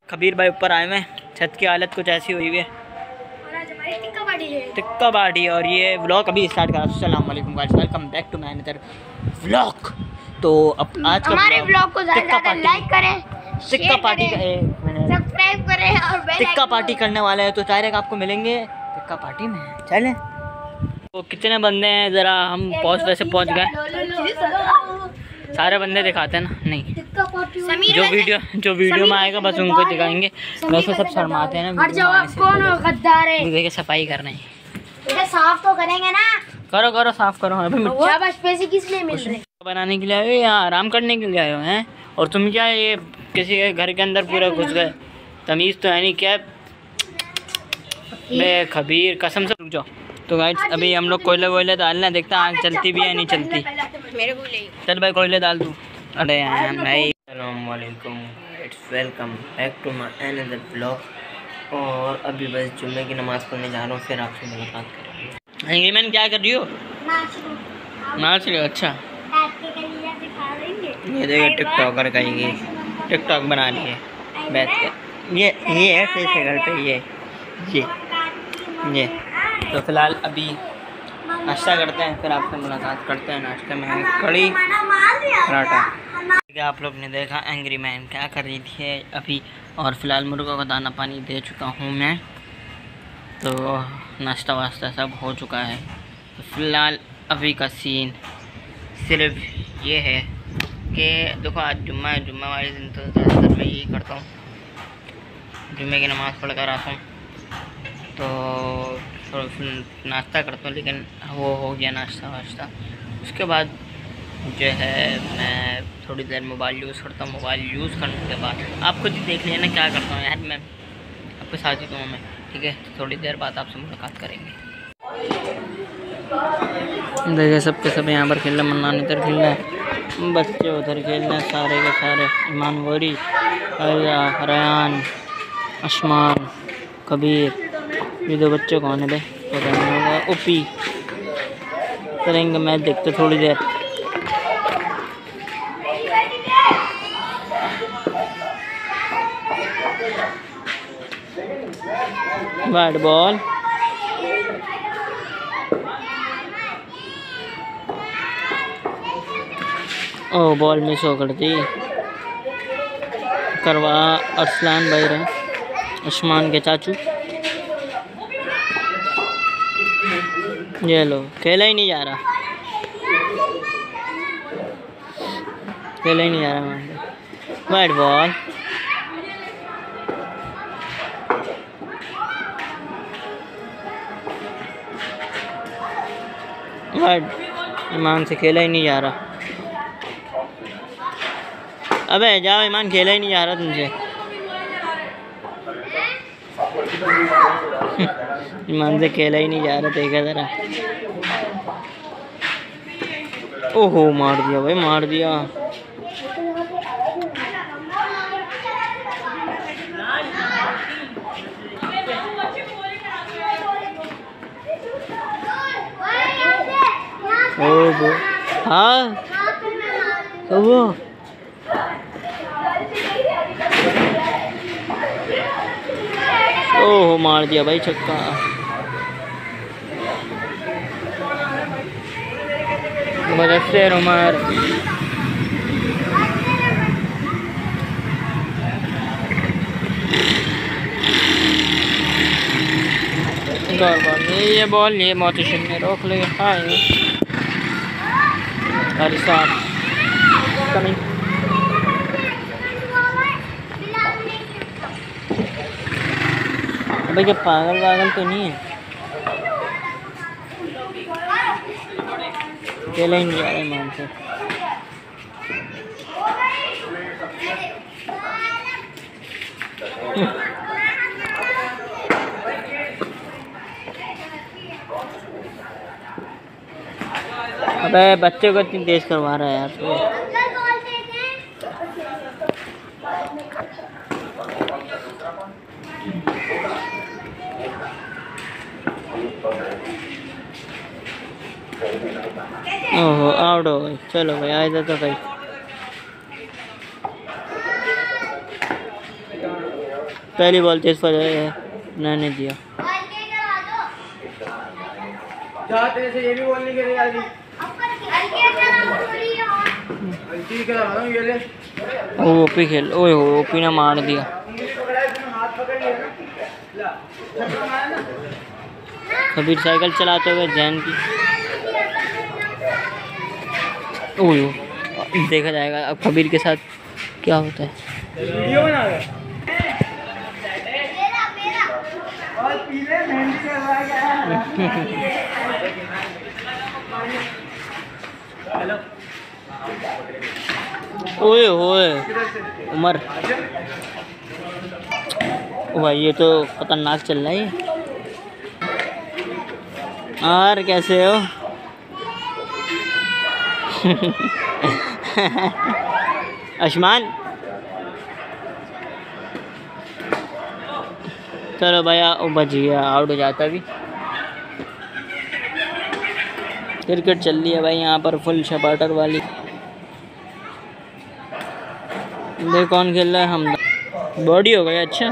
कबीर भाई ऊपर आए हुए, छत की हालत कुछ ऐसी हुई है, टिक्का पार्टी। और ये व्लॉग अभी स्टार्ट करा। अस्सलाम वालेकुम guys, welcome back to my another vlog. तो अब आज का हमारे व्लॉग को ज़्यादा लाइक करें, टिक्का पार्टी का सब्सक्राइब करें और बेल टिक्का पार्टी करने वाले हैं, तो डायरेक्ट आपको मिलेंगे टिक्का पार्टी में। चलें, तो कितने बंदे हैं ज़रा हम वैसे पहुंच गए। सारे बंदे दिखाते हैं ना, नहीं जो वीडियो में आएगा बस उनको दिखाएंगे। वैसे सब शर्माते हैं ना, देखिए सफाई कर रहे हैं। साफ तो करेंगे ना, करो साफ करो। अभी पैसे किस लिए मिल रहे? बनाने के लिए आए हो या आराम करने के लिए आए हो हैं? और तुम क्या ये किसी के घर के अंदर पूरा घुस गए? तमीज़ तो है नहीं क्या? मैं खबीर कसम से। रुक जाओ। तो गाइस अभी हम लोग कोयले डालना, देखते हैं आग चलती भी है नहीं चलती। चल भाई कोयले डाल दूँ। अरे यार भाई, अस्सलाम वालेकुम, it's welcome back to my another blog. और अभी बस जुम्मे की नमाज़ पढ़ने जा रहा हूँ, फिर आपसे मुलाकात करेंगे। मैंने क्या कर रही हो? नाच रही हो? अच्छा, ये देखिए टिकटॉकर का ये टिकटॉक बना रही है बैठ कर। ये है कैसे घर पे ये। तो फिलहाल अभी नाश्ता करते हैं, फिर आपसे मुलाकात करते हैं। नाश्ते में कड़ी पराठा। आप लोग ने देखा एंग्री मैन क्या कर रही थी अभी। और फिलहाल मुर्गों को दाना पानी दे चुका हूँ मैं, तो नाश्ता वास्ता सब हो चुका है। तो फिलहाल अभी का सीन सिर्फ ये है कि देखो आज जुम्मा है, जुम्मा वाले दिन तो ज़्यादातर मैं यही करता हूँ, जुम्मे की नमाज़ पढ़ कर आता हूँ, तो थोड़ा नाश्ता करता हूँ। लेकिन वो हो गया नाश्ता वाश्ता, उसके बाद जो है मैं थोड़ी देर मोबाइल यूज़ करता हूँ। मोबाइल यूज़ करने के बाद आप खुद ही देख लिया ना क्या करता हूँ यार, मैं आपके साथ ही तो हूँ मैं, ठीक है। थोड़ी देर बाद आपसे मुलाकात करेंगे। देखिए सबके सब यहाँ पर खेल रहे, मन्नान इधर खेल रहे हैं, बच्चे उधर खेल रहे हैं, सारे के सारे। ईमान गोरी, रयान, आसमान, कबीर। ये दो बच्चे कौन है बे? पता नहीं होगा। ओपी करेंगे मैच, देखते थोड़ी देर। बैट बॉल, ओ बॉल मिस हो कर दी। करवा अरसलान भाई रहे, आसमान के चाचू। ये लो, खेला ही नहीं जा रहा, खेला ही नहीं जा रहा। Bat ball, bat. ईमान से खेला ही नहीं जा रहा। अबे जाओ ईमान, खेला ही नहीं जा रहा तुमसे। ईमान से खेला ही नहीं जा रहा, देखा जरा। ओहो मार दिया भाई, मार दिया। ओहो हाँ वो ओह मार दिया भाई छक्का। मुदस्सिर उमर, ये बॉल ये मोहतशिम ने रोक लिया। हाँ कमिंग। अबे क्या पागल तो नहीं है? खेला ही नहीं जा रहा ईमान से। अबे बच्चे को इतनी तेज करवा रहा है यार तो। ओहो आउट हो गई। चलो भाई आ जाता भाई। पहली बॉल तेज पर नहीं दिया। से ये भी बॉल नहीं करेगा अभी। ओपी खेल, ओए हो ओपी ने मार दिया। कबीर साइकिल चलाते हुए जैन की, ओए देखा जाएगा अब कबीर के साथ क्या होता है। वीडियो बना रहे और पीले मेहंदी करवा गया। हेलो ओए होए उमर, ओ भाई ये तो खतरनाक चल रहा है। और कैसे हो? आयुष्मान चलो भैया, ओ बच गया, आउट हो जाता भी। क्रिकेट चल रही है भाई यहाँ पर फुल सपाटर वाली। देख कौन खेल रहा है, हम बॉडी हो गया। अच्छा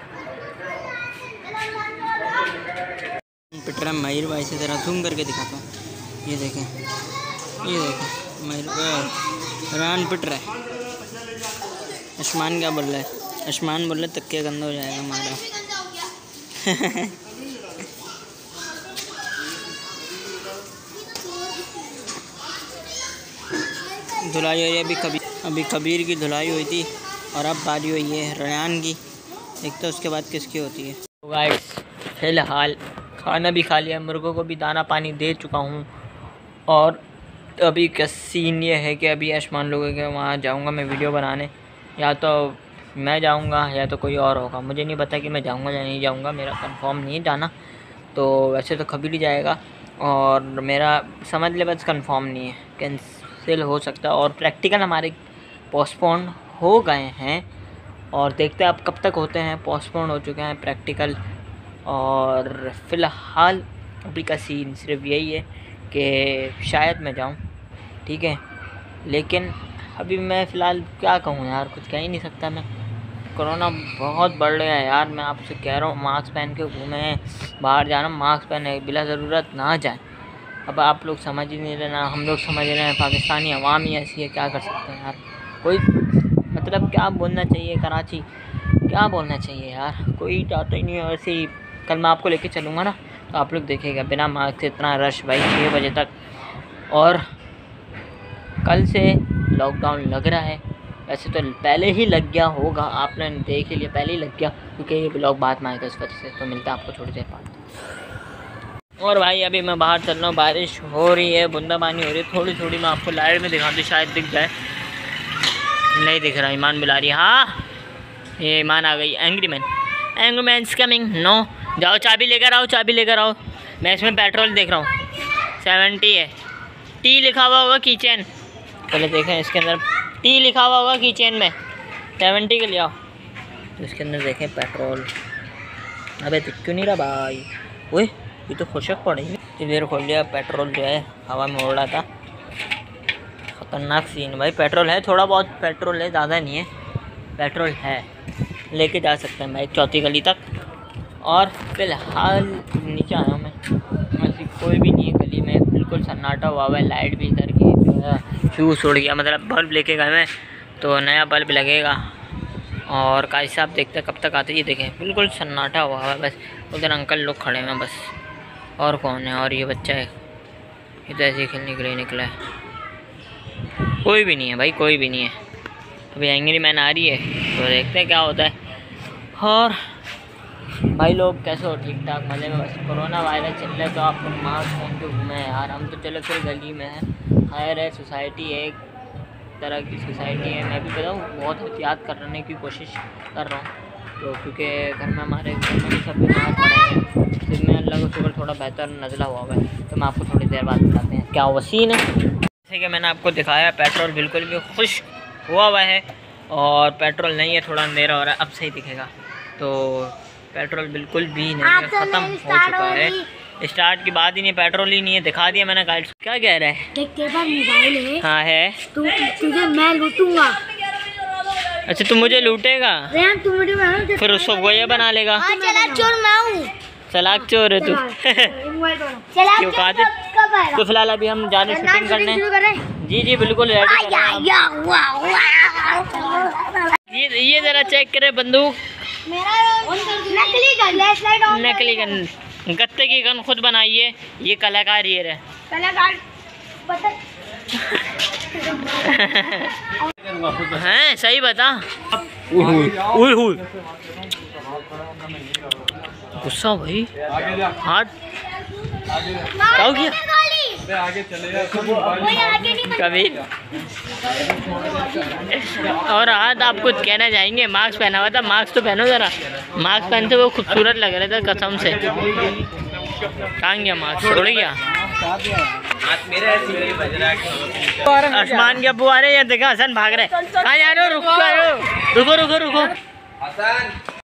पिट रहा है मयूर भाई से, ज़रा जूम करके दिखाता हूँ। ये देखें, ये देखें मयूर रान पिट रहा है। आयुष्मान क्या बोल रहा है? आयुष्मान बोल रहे तक्के गंदा हो जाएगा हमारा। धुलाई हुई है अभी कबीर की धुलाई हुई थी और अब बारी हुई है रयान की। देखते उसके बाद किसकी होती है। तो गाइस फिलहाल खाना भी खा लिया, मुर्गों को भी दाना पानी दे चुका हूँ और अभी का सीन ये है कि अभी आयुष्मान लोगों के वहाँ जाऊँगा मैं वीडियो बनाने। या तो मैं जाऊँगा या तो कोई और होगा, मुझे नहीं पता कि मैं जाऊँगा या नहीं जाऊँगा, मेरा कंफर्म नहीं है जाना। तो वैसे तो कभी नहीं जाएगा और मेरा समझ ले बस कंफर्म नहीं है, कैंसिल हो सकता है। और प्रैक्टिकल हमारे पोस्टपोन हो गए हैं और देखते हैं अब कब तक होते हैं। पोस्टपोन हो चुके हैं प्रैक्टिकल और फ़िलहाल अभी का सीन सिर्फ यही है कि शायद मैं जाऊं, ठीक है। लेकिन अभी मैं फ़िलहाल क्या कहूँ यार, कुछ कह ही नहीं सकता मैं। कोरोना बहुत बढ़ रहा है यार, मैं आपसे कह रहा हूँ मास्क पहन के घूमें, बाहर जाना मास्क पहने, बिला ज़रूरत ना जाए। अब आप लोग समझ ही नहीं रहे ना, हम लोग समझ रहे हैं, पाकिस्तानी अवाम ही ऐसी है, क्या कर सकते हैं यार। कोई मतलब क्या बोलना चाहिए, कराची क्या बोलना चाहिए यार, कोई चाहता ही नहीं है। वैसे ही कल मैं आपको लेके चलूँगा ना तो आप लोग देखेगा बिना मास्क से इतना रश भाई 6 बजे तक। और कल से लॉकडाउन लग रहा है, वैसे तो पहले ही लग गया होगा, आपने देख ही लिया पहले ही लग गया क्योंकि ये ब्लॉग बाद में आएगा इस वजह से। तो मिलता है आपको थोड़ी देर बाद। और भाई अभी मैं बाहर चल रहा हूँ, बारिश हो रही है, बूंदाबांदी हो रही है थोड़ी थोड़ी। मैं आपको लाइट में दिखा दूँ शायद दिख जाए, नहीं दिख रहा। ईमान बुला रही है, हाँ ये ईमान आ गई। Angry man is coming. No जाओ चाबी लेकर आओ, चाबी लेकर आओ। मैं इसमें पेट्रोल देख रहा हूँ 70 है, टी लिखा हुआ होगा कीचेन, पहले देखें इसके अंदर टी लिखा हुआ होगा कीचेन में, 70 के ले आओ। तो इसके अंदर देखें पेट्रोल। अबे तो क्यों नहीं रहा भाई, ओए ये तो खुशक पड़ी। इतनी देर खोल लिया, पेट्रोल जो है हवा में उड़ रहा था। ख़तरनाक सीन भाई। पेट्रोल है, थोड़ा बहुत पेट्रोल है, ज़्यादा नहीं है, पेट्रोल है, लेके जा सकते हैं बाइक 4थी गली तक। और फिलहाल नीचे आया हूँ मैं, ऐसी कोई भी नहीं है गली में, बिल्कुल सन्नाटा हुआ है। लाइट भी इधर की फ्यूज़ उड़ गया, मतलब बल्ब लेके गए मैं तो नया बल्ब लगेगा। और काजी साहब देखते कब तक आते, ये देखें बिल्कुल सन्नाटा हुआ है। बस उधर अंकल लोग खड़े हैं बस, और कौन है। और ये बच्चा है, ये तो ऐसे ही खेलने के लिए निकला है। कोई भी नहीं है भाई, कोई भी नहीं है। अभी एंग्री मैन आ रही है तो देखते हैं क्या होता है। और भाई लोग कैसे हो, ठीक ठाक मज़े में। बस कोरोना वायरस चल रहा है तो आप लोग मास्क पहन के घूमें यार। हम तो चलो फिर गली में है, खैर है, सोसाइटी है, एक तरह की सोसाइटी है। मैं भी बताऊँ बहुत एहतियात करने की कोशिश कर रहा हूँ तो, क्योंकि घर में हमारे घर में भी सब बीमार पड़े हैं। फिर मैं अल्लाह का शुक्र थोड़ा बेहतर नज़ला हुआ है। तो मैं आपको थोड़ी देर बाद बताते हैं क्या हुआ सीन है। जैसे कि मैंने आपको दिखाया पेट्रोल बिल्कुल भी खुश हुआ है और पेट्रोल नहीं है, थोड़ा अंधेरा हो रहा है, अब सही दिखेगा। तो पेट्रोल बिल्कुल भी नहीं है, ख़त्म हो चुका है। स्टार्ट की बात ही नहीं, पेट्रोल ही नहीं है। दिखा दिया मैंने गाइड। क्या कह रहा है? देख तेरे पास मोबाइल है, हाँ है, तुझे मैं लूटूंगा। अच्छा तू मुझे लूटेगा, रेहान तुम वीडियो बनाओ। फिर उसको गोया बना लेगा। हाँ चला चोर मैं हूँ। चालाक चोर है तू। चला क्यों कहा थे? कब आएगा? तो फिलहाल अभी हम जा रहे हैं शूटिंग करने। शुरू करें। जी जी बिल्कुल रेडी कर रहे हैं। ये जरा चेक करें बंदूक, नकली गन, फ्लैशलाइट ऑन। नकली गन, गत्ते की गन खुद बनाइए। ये कलाकार ये रहे। कलाकार पता हैं सही बता। उई हुई गुस्सा भाई, हाथ क्या हो गया? आगे चले कभी और आज आप कुछ कहना चाहेंगे? मास्क पहना हुआ था, मास्क तो पहनो जरा। मास्क पहनते वो खूबसूरत लग रहे थे कसम से। कहाँ गया मास्क? उड़ गया। आसमान के अब्बू आ रहे हैं, देखा हसन भाग रहे। कहाँ जा रहे हो? रुको रुको रुको रुको।